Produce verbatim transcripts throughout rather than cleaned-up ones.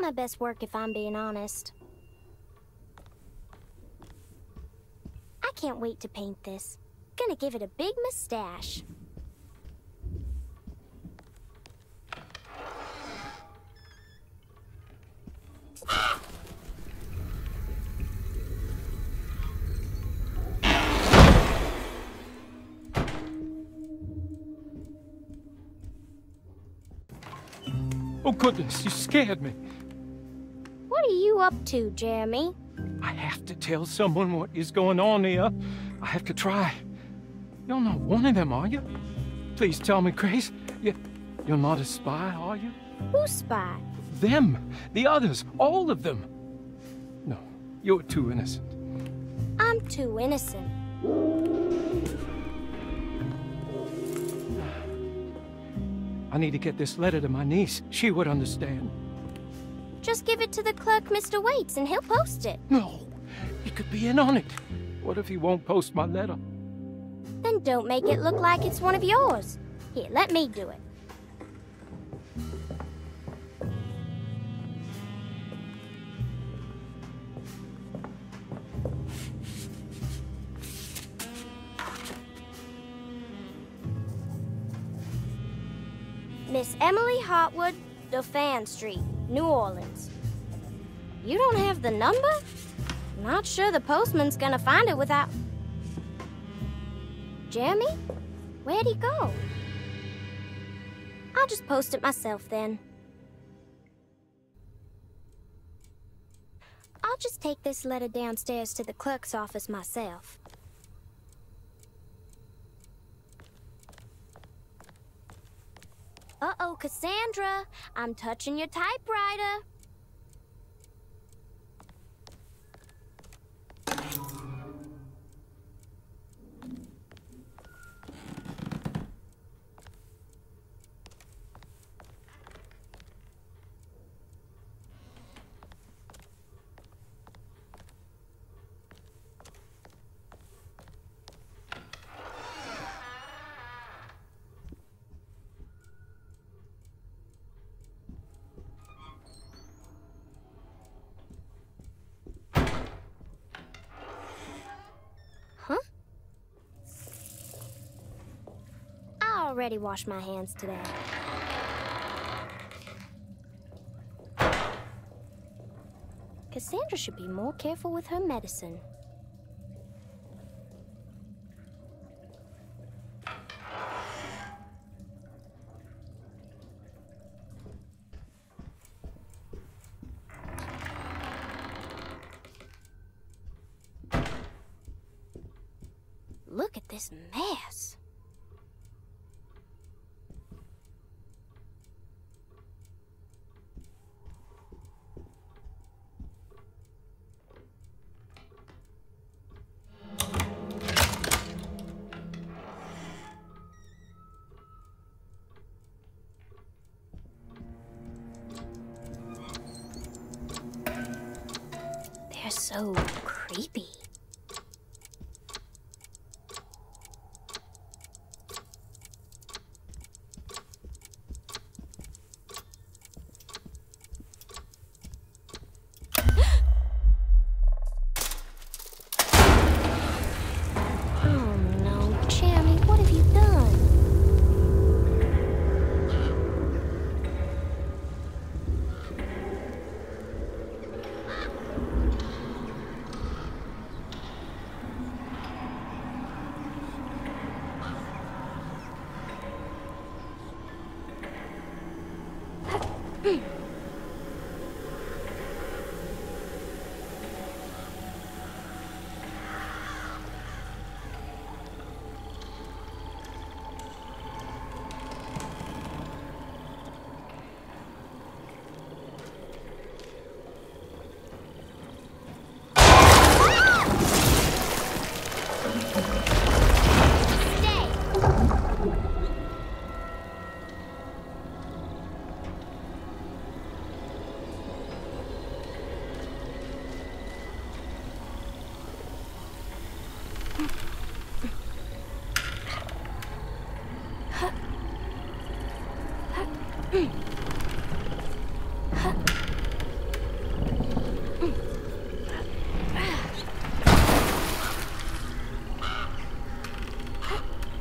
my best work if I'm being honest. I can't wait to paint this. Gonna give it a big mustache. Oh goodness, you scared me. What are you up to, Jeremy? I have to tell someone what is going on here. I have to try. You're not one of them, are you? Please tell me, Grace. You, you're not a spy, are you? Who's spy? Them. The others. All of them. No, you're too innocent. I'm too innocent. I need to get this letter to my niece. She would understand. Just give it to the clerk, Mister Waits, and he'll post it. No, he could be in on it. What if he won't post my letter? Then don't make it look like it's one of yours. Here, let me do it. Miss Emily Hartwood, Dauphin Street, New Orleans. You don't have the number? Not sure the postman's gonna find it without... Jeremy? Where'd he go? I'll just post it myself then. I'll just take this letter downstairs to the clerk's office myself. Uh-oh, Cassandra. I'm touching your typewriter. Huh? I already washed my hands today. Cassandra should be more careful with her medicine. Look at this mess. They're so creepy.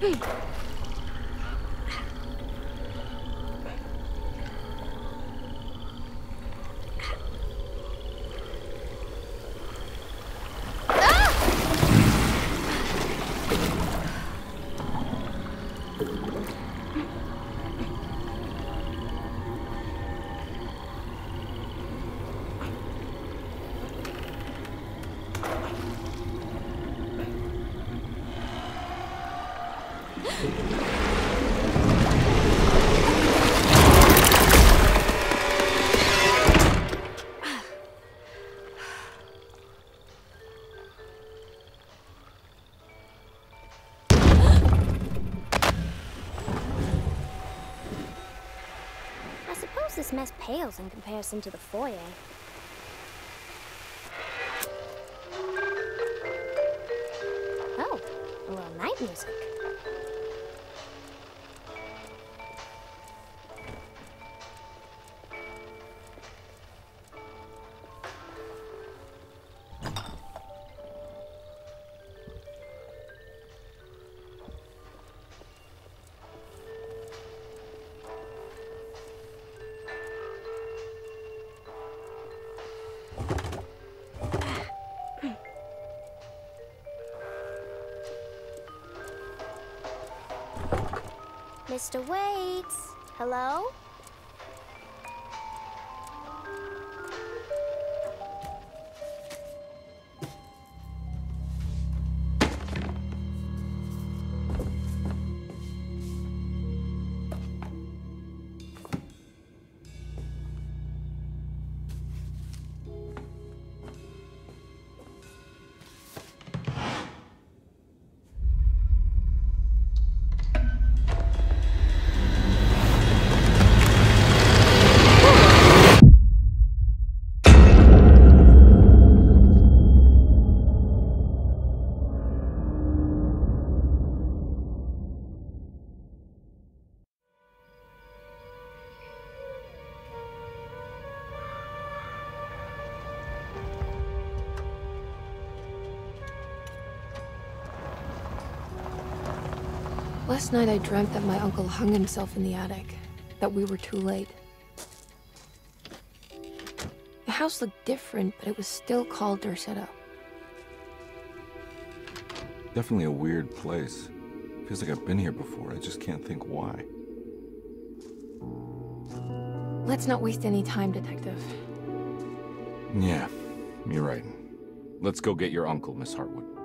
This mess pales in comparison to the foyer. Oh, a little night music. Mister Waits, hello? Last night I dreamt that my uncle hung himself in the attic, that we were too late. The house looked different, but it was still called Dorsetto. Definitely a weird place. Feels like I've been here before, I just can't think why. Let's not waste any time, Detective. Yeah, you're right. Let's go get your uncle, Miss Hartwood.